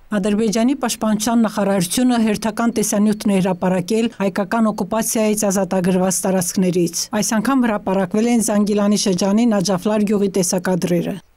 Ադրբեջանի պաշտպանության նախարարությունը հերթական տեսանյութն է հրապարակել հայկական օկուպացիայից ազատագրված տարածքներից։ Այս անգամ հրապարակվել են Զանգիլանի շրջանի Նաջաֆլար գյուղի տեսակադրերը։